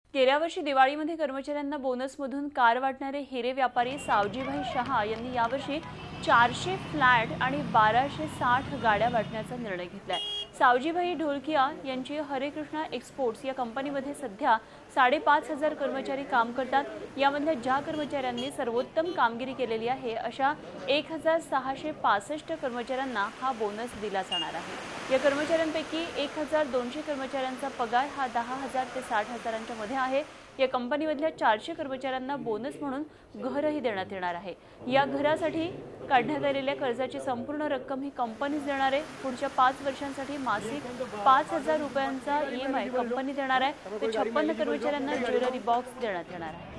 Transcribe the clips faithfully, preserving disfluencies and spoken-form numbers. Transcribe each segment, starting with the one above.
गेल्या वर्षी दिवाळीमध्ये कर्मचाऱ्यांना बोनसमधून कार वाटणारे हिरे व्यापारी सावजीभाई शहा यांनी यावर्षी चारशे फ्लॅट आणि बाराशे साठ गाड्या वाटण्याचा निर्णय घेतलाय। सावजीभाई ढोलकिया यांची हरेकृष्णा एक्सपोर्ट्स या कंपनीमध्ये सध्या साडेपाच हजार कर्मचारी काम करतात। यामधल्या ज्या कर्मचाऱ्यांनी सर्वोत्तम कामगिरी केलेली आहे अशा एक हजार सहाशे पासष्ट कर्मचाऱ्यांना हा बोनस दिला जाणार आहे। या कर्मचाऱ्यांपैकी एक हजार दोनशे कर्मचाऱ्यांचा पगार हा दहा हजार ते साठ हजारांच्या मध्ये आहे। या कंपनीमधल्या चारशे कर्मचाऱ्यांना बोनस म्हणून घरही देण्यात येणार आहे। या घरासाठी काढण्यात आलेल्या कर्जाची संपूर्ण रक्कम ही कंपनीच देणार आहे। पुढच्या पाच वर्षांसाठी मासिक पाच हजार रुपयांचा ई एम आय कंपनी देणार आहे। ते छप्पन्न कर्मचाऱ्यांना ज्वेलरी बॉक्स देण्यात येणार आहे।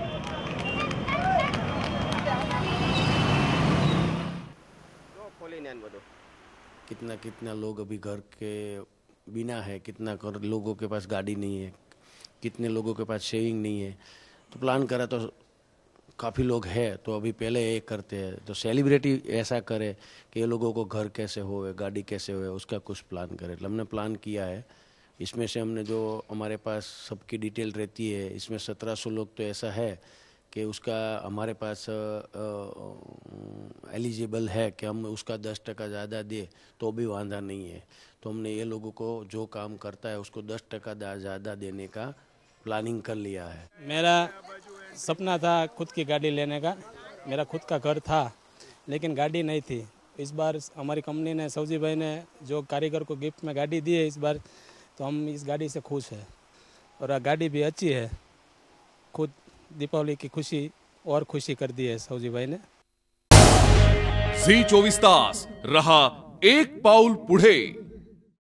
कितना कितना लोग अभी घर के बिना है, कितना कर लोगों के पास गाड़ी नहीं है, कितने लोगों के पास शेविंग नहीं है। तो प्लान करा तो काफ़ी लोग हैं, तो अभी पहले ये करते हैं तो सेलिब्रिटी ऐसा करे कि ये लोगों को घर कैसे होवे, गाड़ी कैसे होवे, उसका कुछ प्लान करे। तो हमने प्लान किया है। इसमें से हमने जो हमारे पास सबकी डिटेल रहती है, इसमें सत्रह सौ लोग तो ऐसा है कि उसका हमारे पास एलिजिबल है कि हम उसका दस टका ज़्यादा दे तो भी वादा नहीं है। तो हमने ये लोगों को जो काम करता है उसको दस टका ज़्यादा देने का प्लानिंग कर लिया है। मेरा सपना था खुद की गाड़ी लेने का। मेरा खुद का घर था लेकिन गाड़ी नहीं थी। इस बार हमारी कंपनी ने सौजी भाई ने जो कारीगर को गिफ्ट में गाड़ी दी है इस बार, तो हम इस गाड़ी से खुश हैं और गाड़ी भी अच्छी है। खुद दीपावली की खुशी और खुशी कर दी है सौजी भाई ने। झी चोवीस तास रहा एक पाऊल पुढे।